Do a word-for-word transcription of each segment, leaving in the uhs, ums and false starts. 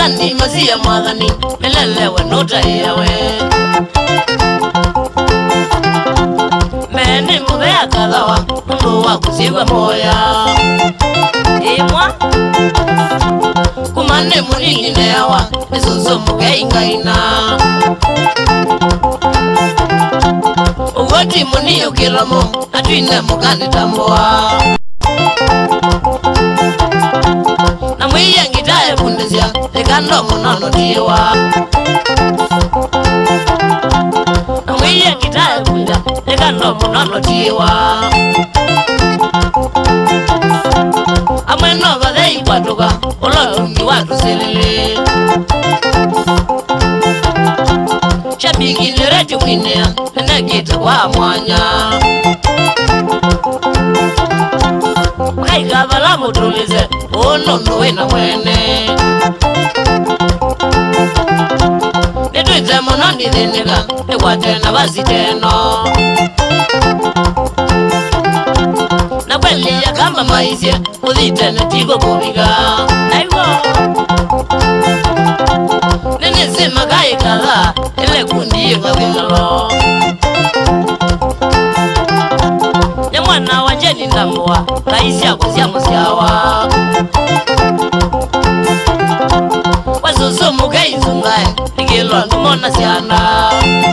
Kandi mazia mwadhani melelewe nota yawe Meni mubea kadhawa mundu wa kuziva moya Imwa Kumane munini newa Misuzo muge ingaina Uwati muniyo kilamo Atuine mugani tambua Na mwiye ngitae fundisya Lekando munono tiwa Na mwiye ngitae fundisya Lekando munono tiwa Amweno vadei watuka Olotungi watu silili Shabiki nireti mwinea Nenekita kwa mwanya Mkaikavala mutulize Unono wena mwene Nituite muno nithinika Nikwatena basi teno Na kweli ya kama maisha Uthitene tigo kubiga Aiwo Nene sema kai kadha Ile kundi yuka wingalo Nye mwana wanjeni ndambua Kaisi ya kuzia musiawa Wazuzu muge izungae Nikilwa numona siana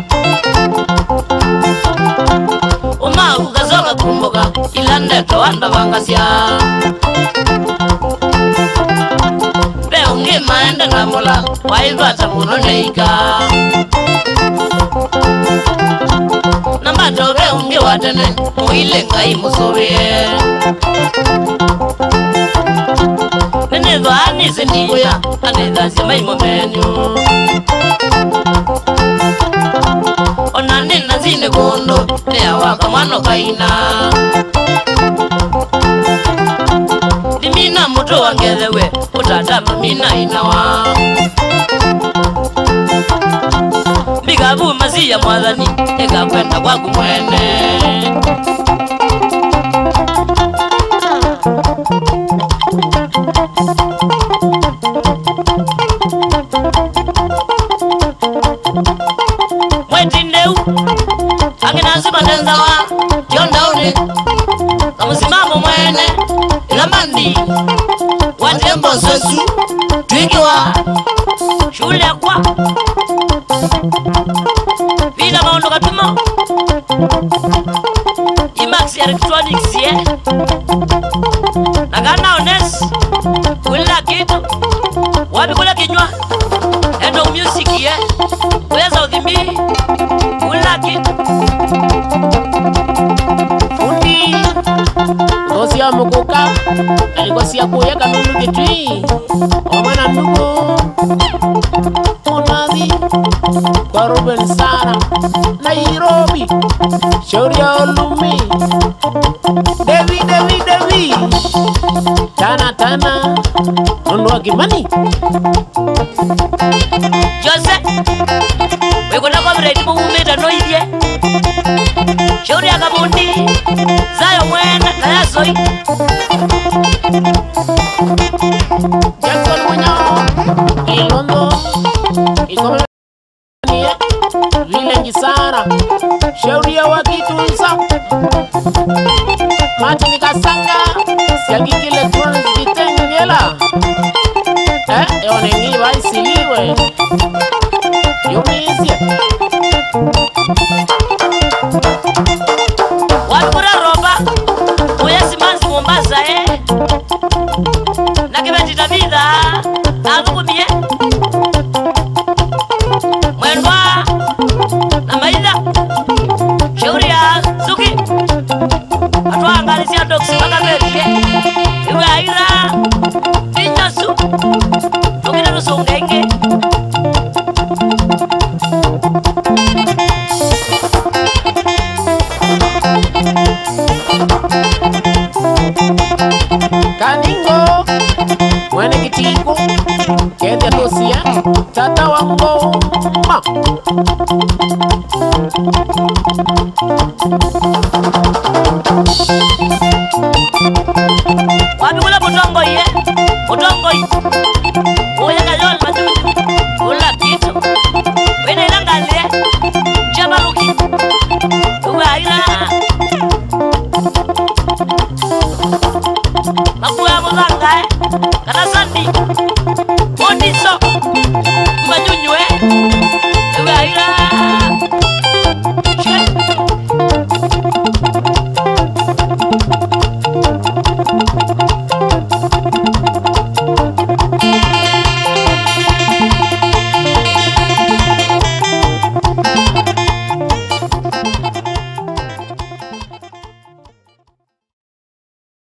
Uma ukazoka kumbuka Ilande toanda wangasya Peo nge maende namula Waivata muno neika Nambato peo nge watene Muile ngai musurie Nenezwa anise nikuya Aneza sima imo menyu Onani nazine kondo Nea waka mwano kaina Dimina muto wangelewe Utatama mina inawa Bigabu maziya mwadhani Ega kwenda kwa kumwene Mwetindeu Anginazi matenzawa Yondauni Kamusimamo mwene Ilamandi Watembo sesu Twikiwa Shule kwa Vida maondo katumo Imax Electronics ye Nagana ones Kula kitu Wabi kula kinywa Endo music ye Weza udhimbi Kula kitu Fundi Ngosia mukuka Ngosia kuyeka nulu kitui Omana nuku Unazi Kwa Ruben Sara Nairobi Shauri ya Olumi Devi Devi Devi Tana Tana Nunua Kimani Jose Wekona kwa mredi muumeta noidye Shauri ya Kabundi Zayo mwena Kayasoi Jackson Munyao Ilondo Ikome Vile Ngisara Shauri ya Wakitunza Mati Nikasanga Siagiki Electronics Kitengela Eh, eone ngi waisiliwe Yumizie Wakura roba Uyesi manzi Mombasa eh Nakibeti tabitha Azukumie Mwendwa Na maitha Shauri ya Suki Atwa angalisia doksi Makabeti Iwe aira Ninyasu Tukina nusu ungenge Kaningo Mwene Kitiko Kedi Atosia Tata Wango Ma Wapi kula mutongo ye Mutongo ye Uya kayola eh kana Sandi